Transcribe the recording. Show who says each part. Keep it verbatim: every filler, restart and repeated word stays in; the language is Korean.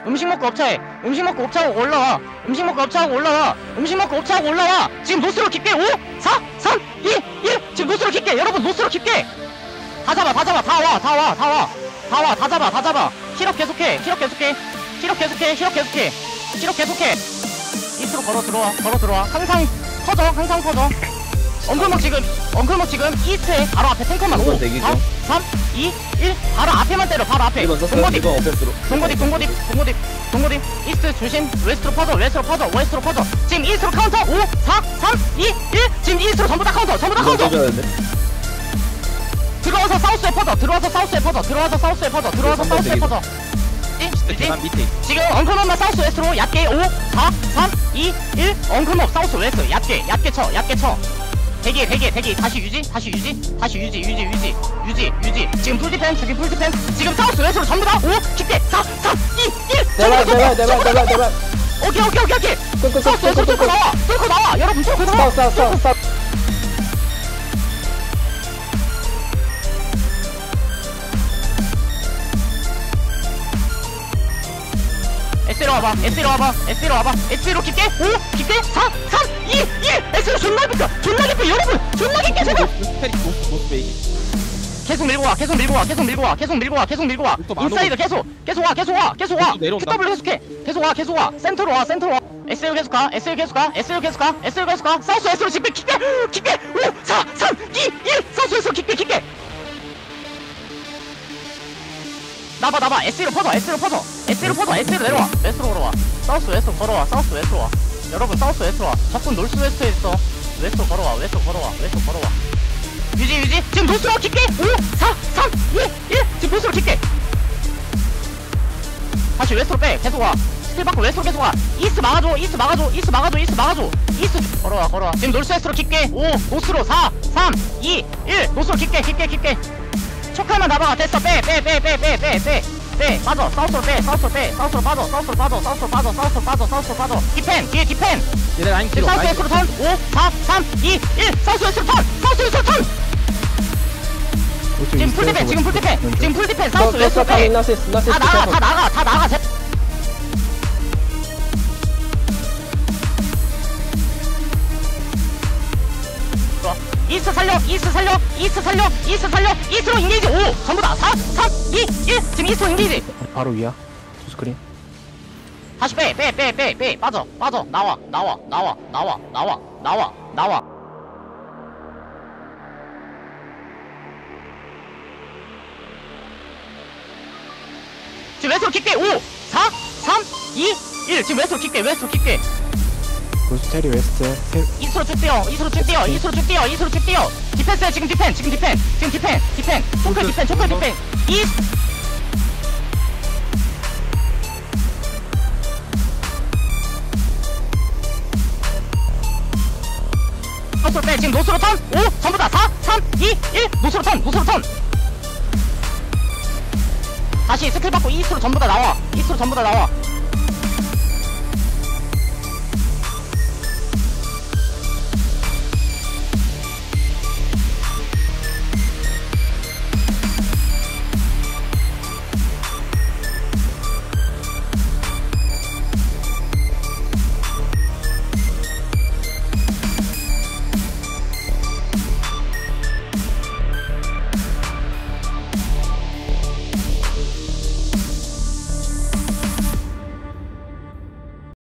Speaker 1: 음식 먹고 업차해. 음식 먹고 업차하고 올라와. 음식 먹고 업차하고 올라와. 음식 먹고 업차하고 올라와. 지금 노스로 깊게 오, 사, 삼, 이, 일. 지금 노스로 깊게. 여러분 노스로 깊게. 다 잡아, 다 잡아, 다 와, 다 와, 다 와. 다 와, 다 잡아, 다 잡아. 힐업 계속해, 힐업 계속해. 힐업 계속해, 힐업 계속해. 힐업 계속해. 이스로 걸어 들어와, 걸어 들어와. 항상 퍼져, 항상 퍼져. 엉클목 지금, 엉클목 지금 이스트에 바로 앞에 탱커만 오, 사, 삼, 이, 일. 바로 앞에만 때려, 바로 앞에. 동고딥, 동고딥, 동고딥, 동고딥, 동고딥. 이스트 조심. 웨스트로 퍼져, 웨스트로 퍼져, 웨스트로 퍼져. 지금 이스트로 카운터 오, 사, 삼, 이, 일. 지금 이스트로 전부 다 카운터, 전부 다 카운터. 들어와서 사우스에 퍼져, 들어와서 사우스에 퍼져, 들어와서 사우스에 퍼져, 들어와서 사우스에 퍼져. 지금 엉클목만 사우스 웨스트로 얕게 오, 사, 삼, 이, 일. 엉클목 사우스 웨스트 얕게, 얕게 쳐, 얕게 쳐. 대기, 대기, 대기. 다시 유지, 다시 유지, 다시 유지, 유지, 유지, 유지, 유지. 지금 풀디펜, 저기 풀디펜. 지금 사우스 웨스트로 전부 다 오, 깊게, 사, 삼, 이, 일.
Speaker 2: 내발, 내발, 내발, 내발, 내발.
Speaker 1: 오케이, 오케이, 오케이, 오케이. 사우스 웨스트로 뚫고 나와, 뚫고 나와. 여러분 뚫고 나와.
Speaker 2: 스탑, 스탑, 스탑.
Speaker 1: S로 와봐, S로 와봐, S로 와봐, S로 깊게, 오, 깊게, 사, 삼, 이, 일. S로 존나 깊게, 존나 깊게, 여러분, 존나 깊게, 제발. 계속 밀고 와, 계속 밀고 와, 계속 밀고 와, 계속 밀고 와, 계속 밀고 와. 인사이드 계속, 계속 와, 계속 와, 계속 와. 큐더블 계속해, 계속 와, 계속 와. 센터로 와, 센터로 와. S로 계속 가, S로 계속 가, S로 계속 가, S로 계속 가. 사우스 S로 깊게, 깊게, 깊게, 오, 사, 삼, 이, 일. 사우스 S로 깊게, 깊게. 나봐, 나봐. S로 퍼져, S로 퍼져. S로 퍼져, S로 내려와. 웨스트로 걸어와. 사우스 웨스트로 걸어와, 사우스 웨스트로 와. 여러분 사우스 웨스트로 와. 적군 놀스 웨스트에 있어. 웨스트로 걸어와, 웨스트로 걸어와, 웨스트로 걸어와. 유지, 유지. 지금 노스로 깊게. 오, 사, 삼, 이, 일. 지금 노스로 깊게. 다시 웨스트로 빼. 계속 와. 스킬 받고 웨스트로 계속 와. 이스트 막아줘, 이스트 막아줘, 이스트 막아줘, 이스트 막아줘. 이스트 걸어와, 걸어와. 지금 놀스 웨스트로 깊게. 오, 노스로 사, 삼, 이, 일. 노스로 깊게, 깊게, 깊게. 초칼만 나봐. 됐어. 빼, 빼, 빼, 빼, 빼, 빼, 빼. 빼. 빠져. 사우스로 빼. 사우스로 빼. 사우스로 빠져. 사우스로 빠져. 사우스로 빠져. 사우스로 빠져. 사우스로 빠져. 디펜. 뒤에 디펜.
Speaker 3: 얘네 라인 길어.
Speaker 1: 사우스 웨스트로 턴. 오, 사, 삼, 이, 일. 사우스 웨스트로 턴. 사우스 웨스트로 턴. 지금 풀디펜. 지금 풀디펜. 지금 풀디펜. 사우스 웨스트로 빼. 다 나가. 다 나가. 다 나가. 제... 이스트 살려, 이스트 살려, 이스트 살려, 이스트 살려, 이스트로 인게이지. 오, 전부 다 사, 삼, 이, 일. 지금 이스트로 인게이지.
Speaker 2: 바로 위야. 투 스크린.
Speaker 1: 다시 빼, 빼, 빼, 빼, 빼. 빠져, 빠져. 나와, 나와, 나와, 나와, 나와, 나와, 나와. 지금 웨스트로 킥게. 오, 사, 삼, 이, 일. 지금 웨스트로 킥게, 웨스트로 킥게.
Speaker 2: 고스테리 웨스트.
Speaker 1: 이스로 쭉 뛰어, 이스로 쭉 뛰어, 이스로 쭉 뛰어, 이스로 쭉 뛰어. 디펜스야, 지금 디펜, 지금 디펜, 지금 디펜, 디펜. 초클 디펜, 초클 디펜. 이. 노스로 빼, 지금 노스로 턴. 오, 전부 다 사, 삼, 이, 일. 노스로 턴, 노스로 턴. 다시 스킬 받고 이스로 전부 다 나와. 이스로 전부 다 나와.